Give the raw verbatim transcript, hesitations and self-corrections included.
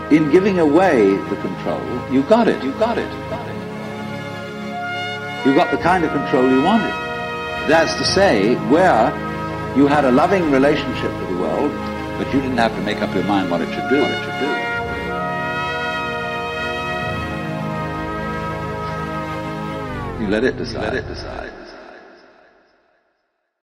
in giving away the control, you got it, you got it, you got it. You got the kind of control you wanted. That's to say, where you had a loving relationship with the world, but you didn't have to make up your mind what it should do, what it should do. You let it decide. You let it decide.